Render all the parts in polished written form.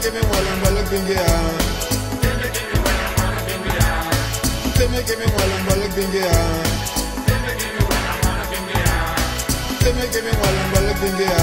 me wala wala bingia. Teme que me wala wala bingia. Teme que me wala wala bingia.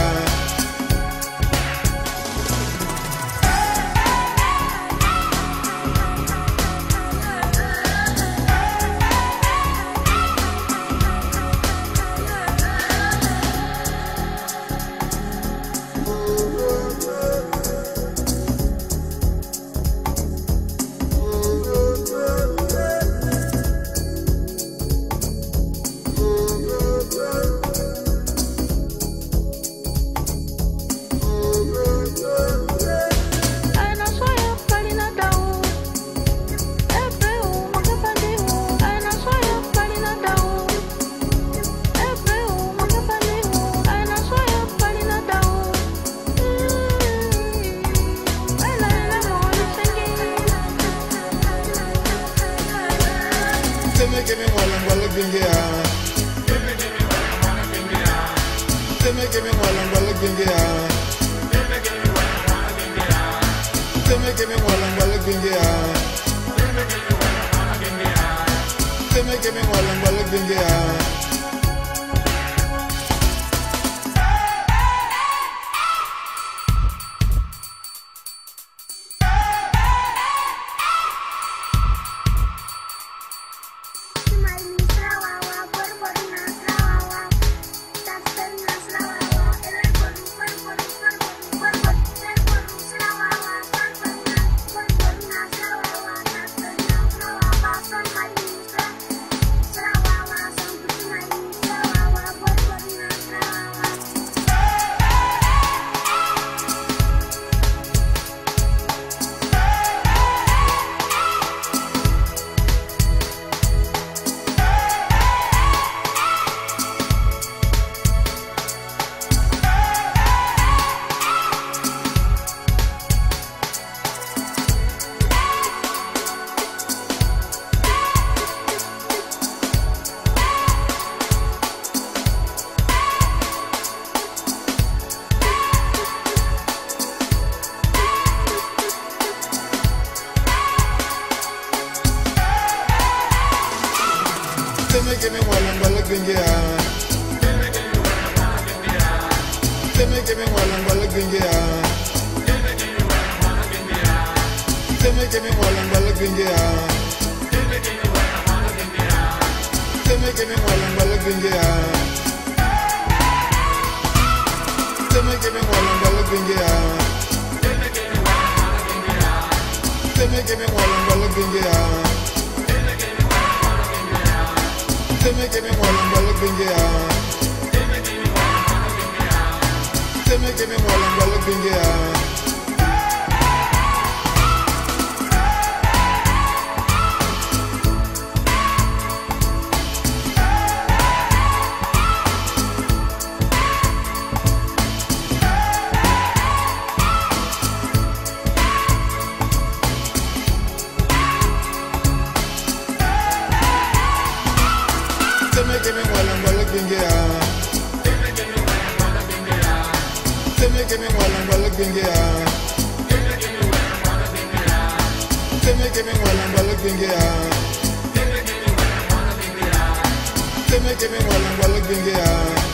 Teme que me wala wala bingia. Teme que me wala wala bingia. Teme que me wala wala bingia. Teme que me wala wala bingia. Teme que me wala wala bingia. Teme que me wala wala bingia. Teme que me wala wala bingia. Teme que me wala wala bingia. Teme que me wala wala bingia. Teme que me wala wala bingia. Teme que me wala wala bingia. Teme que me wala wala bingia. Teme que me wala wala bingia. Teme que me wala wala bingia. Teme que me wala wala bingia. Teme que me wala wala bingia.